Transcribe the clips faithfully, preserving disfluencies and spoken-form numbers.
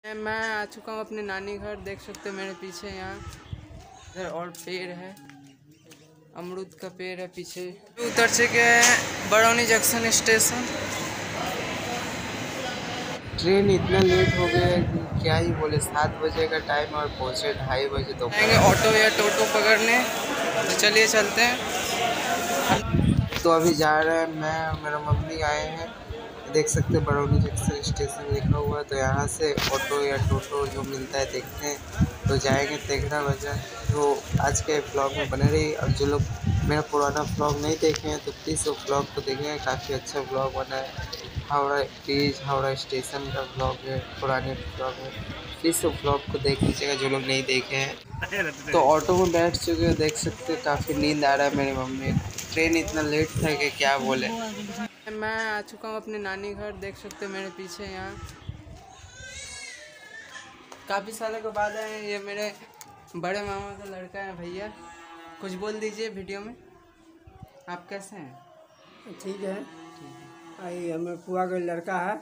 मैं आ चुका हूँ अपने नानी घर। देख सकते हो मेरे पीछे यहाँ इधर और पेड़ है, अमरूद का पेड़ है पीछे। उतर चुके हैं बरौनी जंक्शन स्टेशन। ट्रेन इतना लेट हो गया है कि क्या ही बोले। सात बजे का टाइम और पहुँचे ढाई बजे। तो आएंगे ऑटो या टोटो पकड़ने, तो चलिए चलते हैं। तो अभी जा रहे हैं, मैं और मेरा मम्मी आए हैं। देख सकते हैं बरौनी जंक्शन स्टेशन लिखा हुआ है, तो यहाँ से ऑटो या टोटो जो मिलता है देखते हैं, तो जाएंगे तेघड़ा बाजार। तो आज के ब्लॉग में बने रही। और जो लोग मेरा पुराना ब्लॉग नहीं देखे हैं तो प्लीज़ वो ब्लॉग को देखें, काफ़ी अच्छा ब्लॉग बना है। हावड़ा ब्रिज, हावड़ा स्टेशन का ब्लॉग है, पुराने ब्लॉग है। प्लीज़ वो ब्लॉग को देख लीजिएगा जो लोग नहीं देखे हैं। तो ऑटो में बैठ चुके हैं, देख सकते हैं काफ़ी नींद आ रहा है मेरी मम्मी को। ट्रेन इतना लेट था कि क्या बोले। मैं आ चुका हूँ अपने नानी घर। देख सकते हो मेरे पीछे यहाँ काफ़ी सालों के बाद आए हैं। ये मेरे बड़े मामा का लड़का है भैया। कुछ बोल दीजिए वीडियो में। आप कैसे हैं? ठीक है। आई हमें पुआ का लड़का है,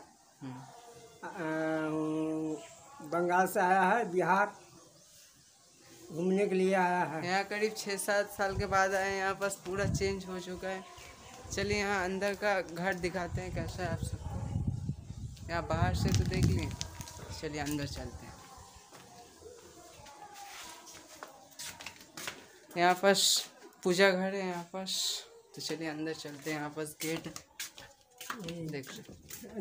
बंगाल से आया है, बिहार घूमने के लिए आया है। यहाँ करीब छः सात साल के बाद आए हैं। यहाँ पास पूरा चेंज हो चुका है। चलिए यहाँ अंदर का घर दिखाते हैं कैसा है आप सबको। यहाँ बाहर से तो देख लिए, चलिए अंदर चलते हैं। यहाँ पास पूजा घर है यहाँ पास, तो चलिए अंदर चलते हैं। यहाँ पास गेट देख सकते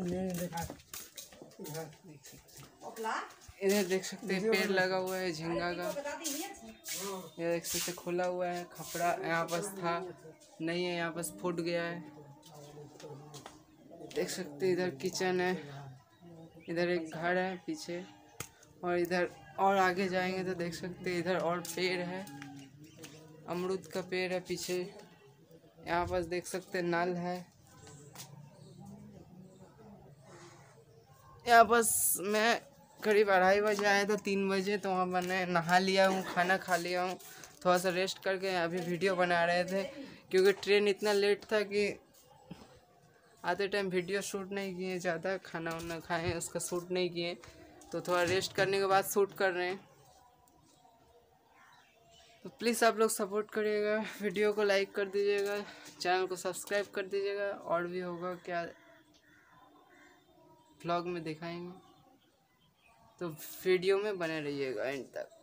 इधर देख सकते हैं पेड़ लगा हुआ है झींगा का। ये देख सकते खुला हुआ है। खपड़ा यहाँ पास था नहीं है, यहाँ पास फूट गया है। देख सकते इधर किचन है, इधर एक घर है पीछे, और इधर और आगे जाएंगे तो देख सकते इधर और पेड़ है, अमरूद का पेड़ है पीछे। यहाँ पास देख सकते नल है। यहाँ पास मैं करीब अढ़ाई बजे आया था, तीन बजे तो वहाँ मैंने नहा लिया हूँ, खाना खा लिया हूँ, थोड़ा सा रेस्ट करके अभी वीडियो बना रहे थे। क्योंकि ट्रेन इतना लेट था कि आते टाइम वीडियो शूट नहीं किए, ज़्यादा खाना वाना खाए उसका शूट नहीं किए, तो थोड़ा रेस्ट करने के बाद शूट कर रहे हैं। तो प्लीज़ आप लोग सपोर्ट करिएगा, वीडियो को लाइक कर दीजिएगा, चैनल को सब्सक्राइब कर दीजिएगा। और भी होगा क्या व्लॉग में दिखाएंगे, तो वीडियो में बने रहिएगा एंड तक।